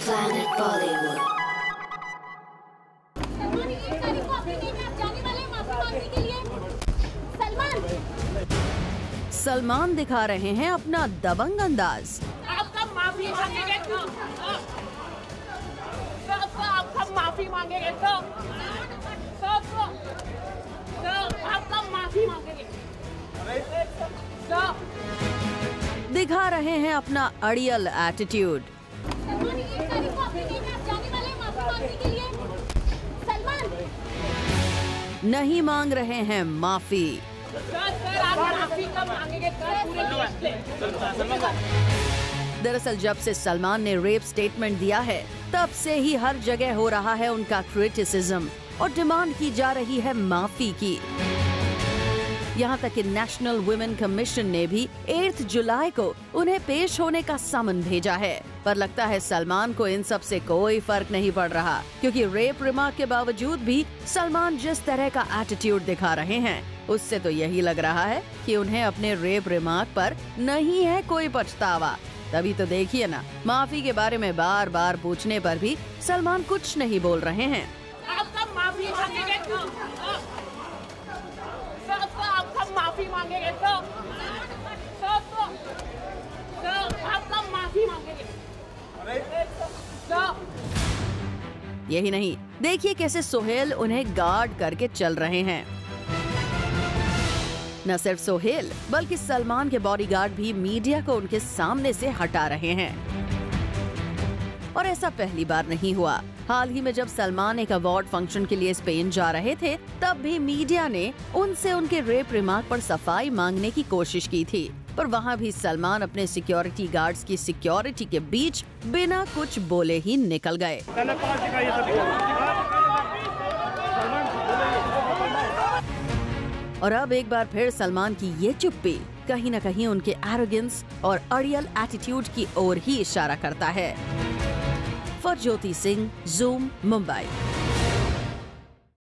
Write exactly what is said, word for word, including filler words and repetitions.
Planet Bollywood. Salman दिखा रहे हैं अपना दबंग अंदाज। आपका माफी मांगेंगे तो आपका माफी मांगेंगे तो आपका माफी मांगेंगे। दिखा रहे हैं अपना अड़ियल एटीट्यूड। नहीं मांग रहे हैं माफी। दरअसल जब से सलमान ने रेप स्टेटमेंट दिया है तब से ही हर जगह हो रहा है उनका क्रिटिसिज्म और डिमांड की जा रही है माफी की। यहाँ तक कि नेशनल वुमेन कमीशन ने भी आठ जुलाई को उन्हें पेश होने का समन भेजा है, पर लगता है सलमान को इन सब से कोई फर्क नहीं पड़ रहा, क्योंकि रेप रिमार्क के बावजूद भी सलमान जिस तरह का एटीट्यूड दिखा रहे हैं उससे तो यही लग रहा है कि उन्हें अपने रेप रिमार्क पर नहीं है कोई पछतावा। तभी तो देखिए ना, माफी के बारे में बार बार पूछने पर भी सलमान कुछ नहीं बोल रहे हैं। आपका माफी मांगेंगे तो आपका माफी मांगेंगे तो आपका माफी मांगेंगे। यही नहीं, देखिए कैसे सोहेल उन्हें गार्ड करके चल रहे हैं। न सिर्फ सोहेल बल्कि सलमान के बॉडीगार्ड भी मीडिया को उनके सामने से हटा रहे हैं। और ऐसा पहली बार नहीं हुआ। हाल ही में जब सलमान एक अवार्ड फंक्शन के लिए स्पेन जा रहे थे तब भी मीडिया ने उनसे उनके रेप रिमार्क पर सफाई मांगने की कोशिश की थी, पर वहां भी सलमान अपने सिक्योरिटी गार्ड्स की सिक्योरिटी के बीच बिना कुछ बोले ही निकल गए। और अब एक बार फिर सलमान की ये चुप्पी कहीं न कहीं उनके एरोगेंस और अड़ियल एटीट्यूड की ओर ही इशारा करता है। For Jyoti Singh, zoom, Mumbai.